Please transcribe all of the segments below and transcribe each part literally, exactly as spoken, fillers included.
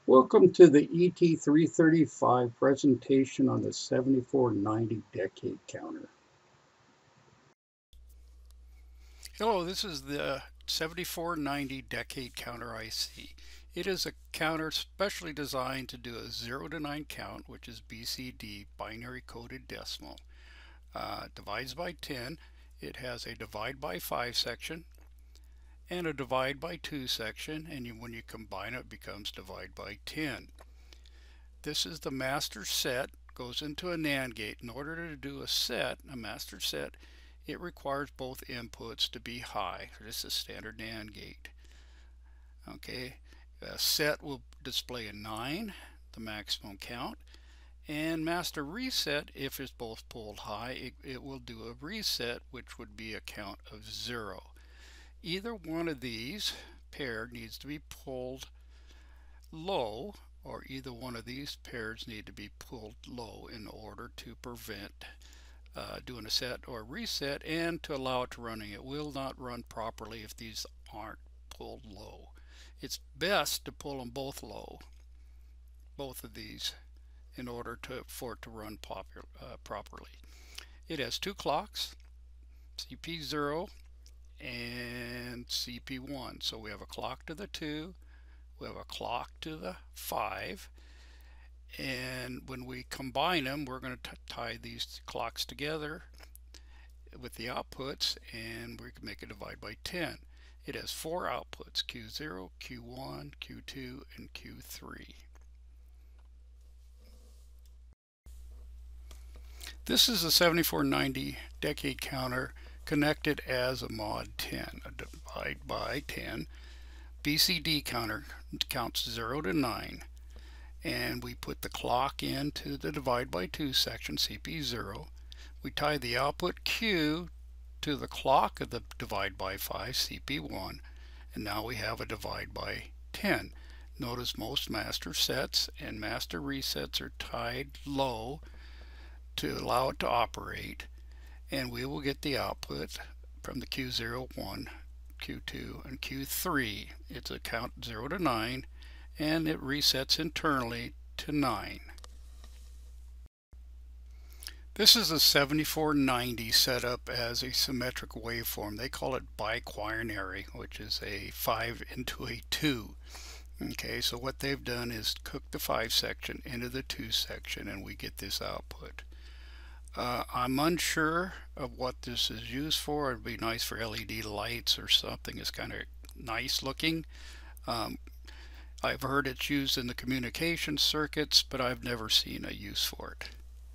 Welcome to the E T three thirty-five presentation on the seventy-four ninety decade counter. Hello, this is the seventy-four ninety decade counter I C. It is a counter specially designed to do a zero to nine count, which is B C D, binary coded decimal. Uh, divides by ten. It has a divide by five section and a divide by two section, and you, when you combine it, it becomes divide by ten. This is the master set, goes into a NAND gate. In order to do a set, a master set, it requires both inputs to be high. This is a standard NAND gate. Okay, a set will display a nine, the maximum count, and master reset, if it's both pulled high, it, it will do a reset, which would be a count of zero. Either one of these pair needs to be pulled low, or either one of these pairs need to be pulled low in order to prevent uh, doing a set or reset, and to allow it to running. It will not run properly if these aren't pulled low. It's best to pull them both low, both of these, in order to for it to run popular, uh, properly. It has two clocks, C P zero and C P one. So we have a clock to the two, we have a clock to the five, and when we combine them, we're going to tie these clocks together with the outputs, and we can make a divide by ten. It has four outputs, Q zero, Q one, Q two, and Q three. This is a seventy-four ninety decade counter connected as a mod ten, a divide by ten. B C D counter counts zero to nine, and we put the clock into the divide by two section, C P zero. We tie the output Q to the clock of the divide by five, C P one, and now we have a divide by ten. Notice most master sets and master resets are tied low to allow it to operate, and we will get the output from the Q zero, one, Q two, and Q three. It's a count zero to nine, and it resets internally to nine. This is a seventy-four ninety set up as a symmetric waveform. They call it biquinary, which is a five into a two. Okay, so what they've done is cook the five section into the two section, and we get this output. Uh, I'm unsure of what this is used for. It'd be nice for L E D lights or something. It's kind of nice looking. Um, I've heard it's used in the communication circuits, but I've never seen a use for it.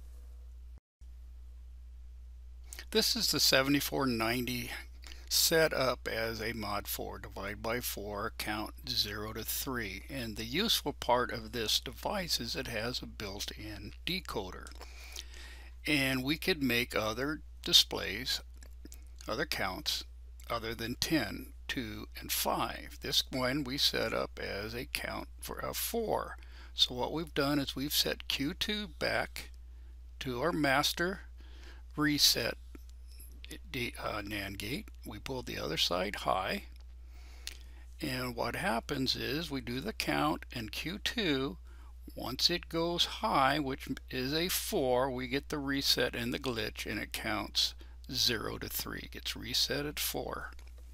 This is the seventy-four ninety set up as a mod four, divide by four, count zero to three. And the useful part of this device is it has a built-in decoder. And we could make other displays, other counts, other than ten, two, and five. This one we set up as a count for a four. So what we've done is we've set Q two back to our master reset uh, NAND gate. We pull the other side high, and what happens is we do the count, and Q two, once it goes high, which is a four, we get the reset and the glitch, and it counts zero to three. It gets reset at four.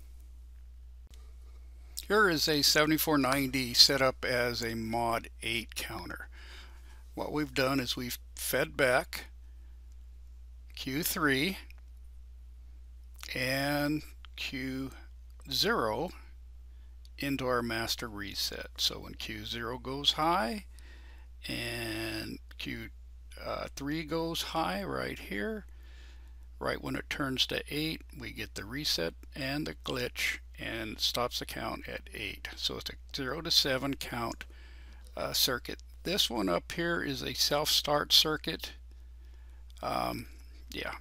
Here is a seventy-four ninety set up as a mod eight counter. What we've done is we've fed back Q three and Q zero into our master reset. So when Q zero goes high and Q three goes high right here, right when it turns to eight, we get the reset and the glitch, and it stops the count at eight. So it's a zero to seven count uh, circuit. This one up here is a self-start circuit. Um, yeah.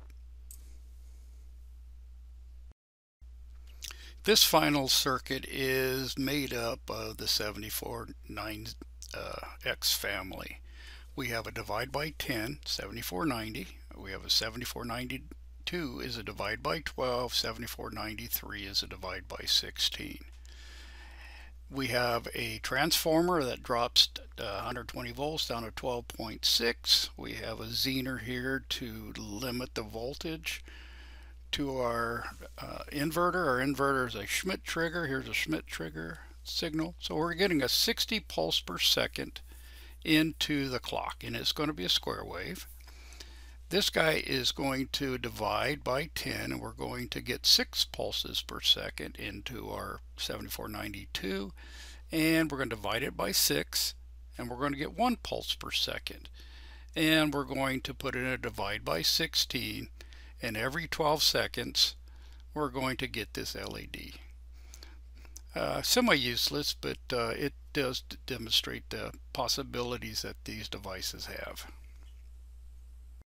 This final circuit is made up of the seventy-four ninety uh, X family. We have a divide by ten, seventy-four ninety. We have a seventy-four ninety-two is a divide by twelve. seventy-four ninety-three is a divide by sixteen. We have a transformer that drops uh, one hundred twenty volts down to twelve point six. We have a zener here to limit the voltage to our uh, inverter. Our inverter is a Schmitt trigger. Here's a Schmitt trigger signal. So we're getting a sixty pulse per second into the clock, and it's going to be a square wave. This guy is going to divide by ten, and we're going to get six pulses per second into our seventy-four ninety-two, and we're going to divide it by six, and we're going to get one pulse per second. And we're going to put in a divide by sixteen, and every twelve seconds we're going to get this L E D. Uh, semi-useless, but uh, it does demonstrate the possibilities that these devices have.